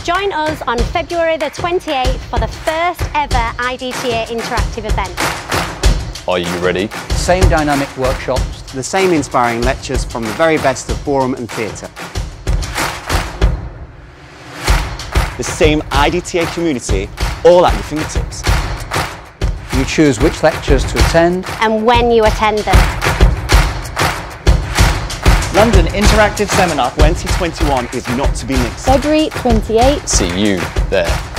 Join us on February the 28th for the first ever IDTA interactive event. Are you ready? Same dynamic workshops. The same inspiring lectures from the very best of ballroom and theatre. The same IDTA community, all at your fingertips. You choose which lectures to attend And when you attend them. London Interactive Seminar 2021 is not to be missed. February 28th. See you there.